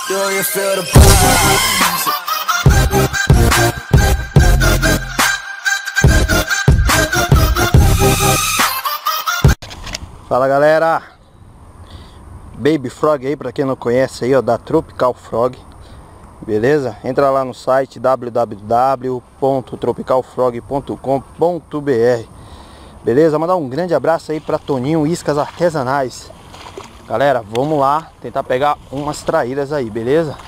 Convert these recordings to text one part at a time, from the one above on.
Do you feel the vibes? Fala galera, Baby Frog aí, pra quem não conhece aí, ó, da Tropical Frog, beleza? Entra lá no site www.tropicalfrog.com.br, beleza? Mandar um grande abraço aí pra Toninho Iscas Artesanais. Galera, vamos lá tentar pegar umas traíras aí, beleza?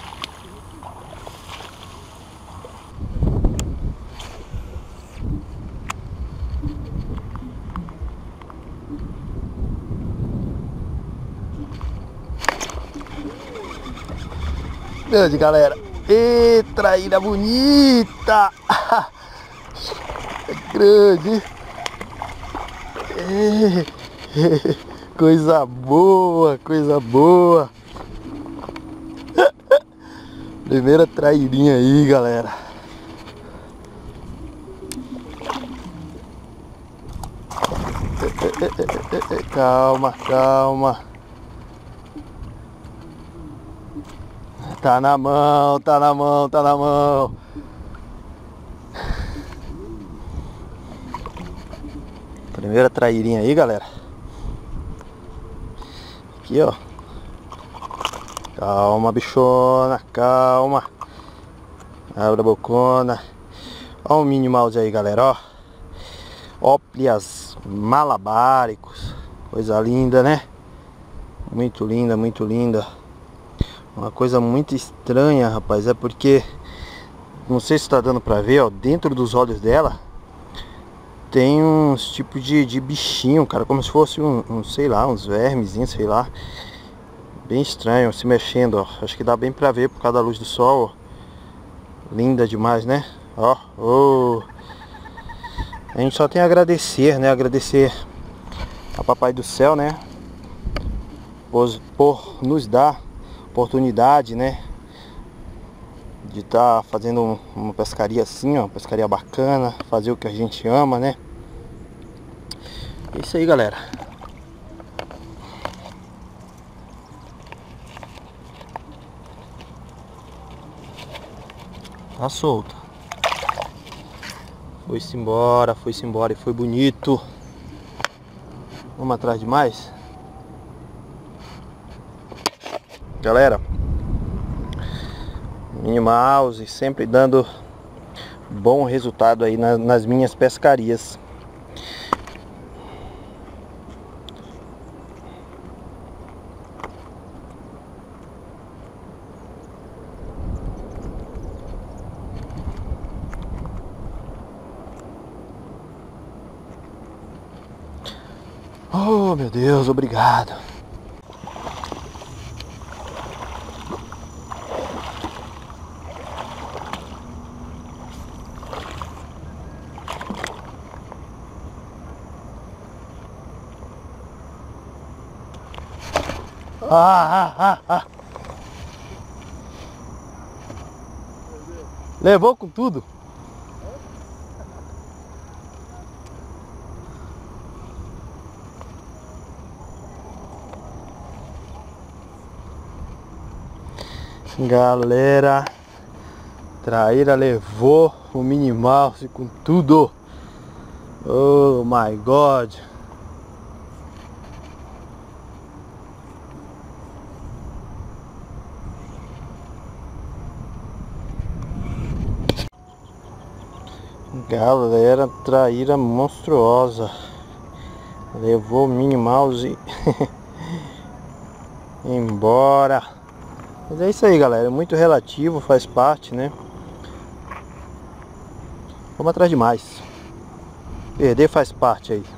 Grande, galera. E traíra bonita. É grande. Coisa boa, coisa boa. Primeira trairinha aí, galera. Calma, calma. Tá na mão, tá na mão, tá na mão. Primeira trairinha aí, galera. Aqui, ó. Calma, bichona, calma. Abre a bocona. Ó o Minnie Mouse aí, galera, ó. Óplias malabáricos. Coisa linda, né? Muito linda, muito linda. Uma coisa muito estranha, rapaz, é porque não sei se tá dando pra ver, ó, dentro dos olhos dela tem uns tipos de bichinho, cara, como se fosse sei lá, uns vermezinhos, sei lá. Bem estranho, se mexendo, ó. Acho que dá bem pra ver por causa da luz do sol, ó. Linda demais, né? Ó, oh. A gente só tem a agradecer, né? Agradecer a Papai do Céu, né? Por nos dar oportunidade, né, de estar fazendo uma pescaria assim, ó, pescaria bacana, fazer o que a gente ama, né? É isso aí, galera. Tá solta. Foi-se embora e foi bonito. Vamos atrás de mais? Galera, Minnie Mouse sempre dando bom resultado aí nas minhas pescarias. Oh, meu Deus, obrigado. Levou com tudo. Galera, traíra levou o Minnie Mouse com tudo. Oh my God. Galera, traíra monstruosa. Levou o Minnie Mouse embora. Mas é isso aí, galera. É muito relativo, faz parte, né? Vamos atrás de mais. Perder faz parte aí.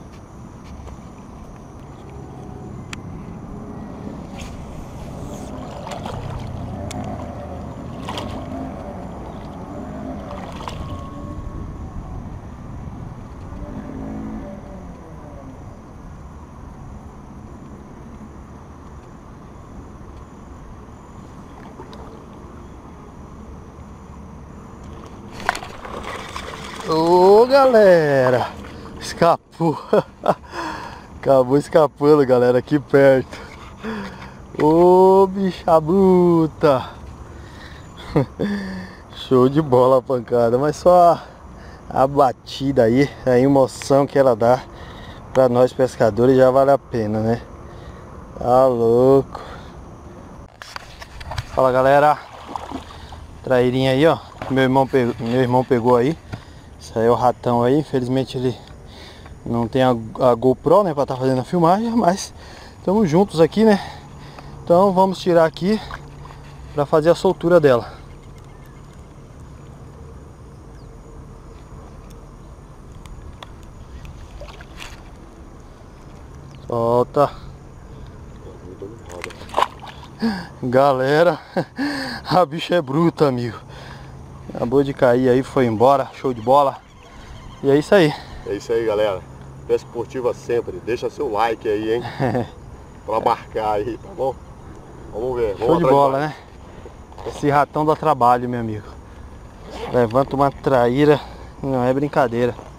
Ô, galera, escapou. Acabou escapando, galera, aqui perto. Ô, bicha bruta. Show de bola a pancada, mas só a batida aí, a emoção que ela dá pra nós pescadores já vale a pena, né? Tá louco. Fala galera, trairinha aí ó, meu irmão pegou aí. Isso aí é o ratão aí, infelizmente ele não tem a GoPro, né, pra estar fazendo a filmagem, mas estamos juntos aqui, né? Então vamos tirar aqui pra fazer a soltura dela. Solta. Galera, a bicha é bruta, amigo. Acabou de cair aí, foi embora, show de bola. E é isso aí. É isso aí, galera. Pesca esportiva sempre. Deixa seu like aí, hein? Pra marcar aí, tá bom? Vamos ver. Show de bola, né? Esse ratão dá trabalho, meu amigo. Levanta uma traíra, não é brincadeira.